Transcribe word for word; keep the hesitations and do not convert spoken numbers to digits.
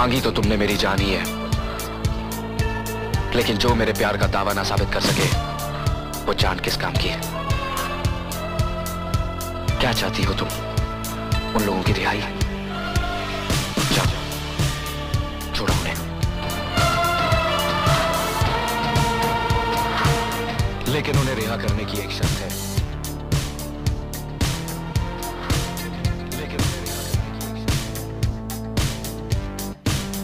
मांगी तो तुमने मेरी जान ही है, लेकिन जो मेरे प्यार का दावा ना साबित कर सके वो जान किस काम की है? क्या चाहती हो तुम? उन लोगों की रिहाई? जाओ, छोड़ो उन्हें। लेकिन उन्हें रिहा करने की एक शर्त है।